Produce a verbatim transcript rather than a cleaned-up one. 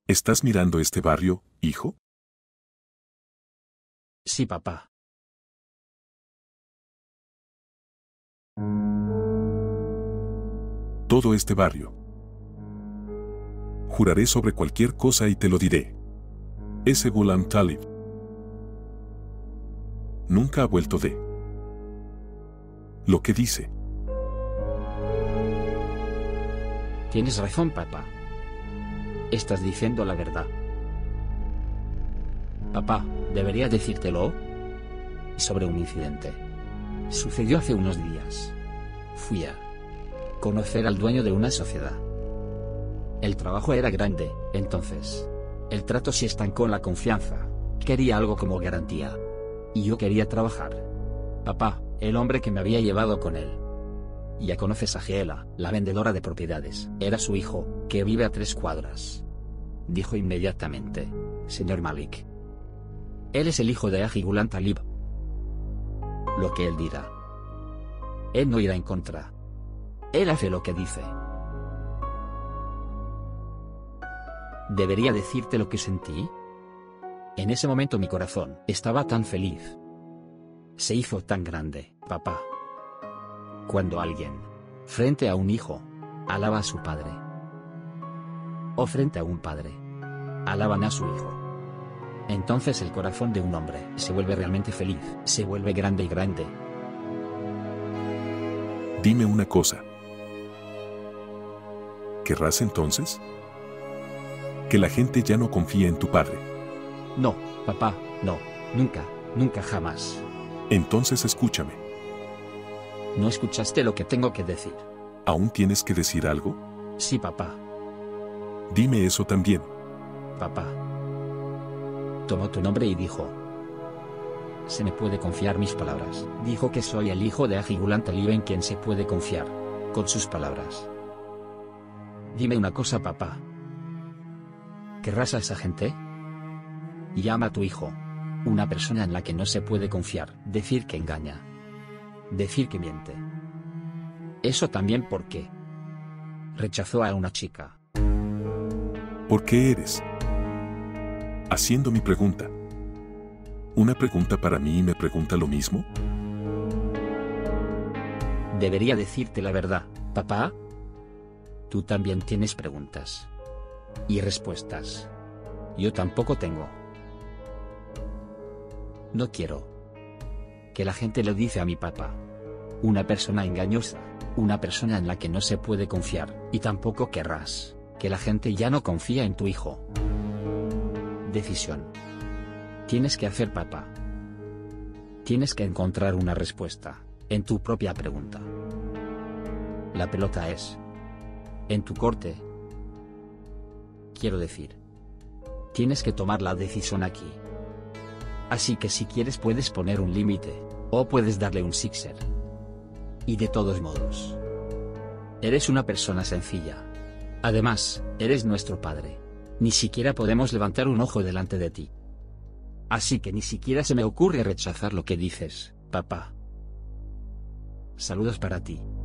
¿Estás mirando este barrio, hijo? Sí, papá. Todo este barrio. Juraré sobre cualquier cosa y te lo diré. Ese Ghulam Talib nunca ha vuelto de lo que dice. Tienes razón, papá. Estás diciendo la verdad. Papá, debería decírtelo. Sobre un incidente. Sucedió hace unos días. Fui a conocer al dueño de una sociedad. El trabajo era grande, entonces el trato se estancó en la confianza. Quería algo como garantía. Y yo quería trabajar. Papá, el hombre que me había llevado con él. Ya conoces a Gela, la vendedora de propiedades. Era su hijo, que vive a tres cuadras. Dijo inmediatamente: señor Malik, él es el hijo de Haji Ghulam Talib. Lo que él dirá, él no irá en contra. Él hace lo que dice. ¿Debería decirte lo que sentí? En ese momento mi corazón estaba tan feliz. Se hizo tan grande, papá. Cuando alguien, frente a un hijo, alaba a su padre. O frente a un padre, alaban a su hijo. Entonces el corazón de un hombre se vuelve realmente feliz, se vuelve grande y grande. Dime una cosa. ¿Querrás entonces que la gente ya no confíe en tu padre? No, papá, no, nunca, nunca jamás. Entonces escúchame. ¿No escuchaste lo que tengo que decir? ¿Aún tienes que decir algo? Sí, papá. Dime eso también. Papá. Tomó tu nombre y dijo: se me puede confiar mis palabras. Dijo que soy el hijo de Haji Ghulam Talib en quien se puede confiar, con sus palabras. Dime una cosa, papá. ¿Querrás a esa gente? Llama a tu hijo una persona en la que no se puede confiar, decir que engaña, decir que miente. Eso también porque rechazó a una chica. ¿Por qué eres haciendo mi pregunta? ¿Una pregunta para mí y me pregunta lo mismo? Debería decirte la verdad, papá. Tú también tienes preguntas y respuestas. Yo tampoco tengo. No quiero que la gente le dice a mi papá: una persona engañosa, una persona en la que no se puede confiar, y tampoco querrás que la gente ya no confía en tu hijo. Decisión. Tienes que hacer, papá. Tienes que encontrar una respuesta en tu propia pregunta. La pelota es en tu corte. Quiero decir, tienes que tomar la decisión aquí. Así que si quieres puedes poner un límite, o puedes darle un sixer. Y de todos modos, eres una persona sencilla. Además, eres nuestro padre. Ni siquiera podemos levantar un ojo delante de ti. Así que ni siquiera se me ocurre rechazar lo que dices, papá. Saludos para ti.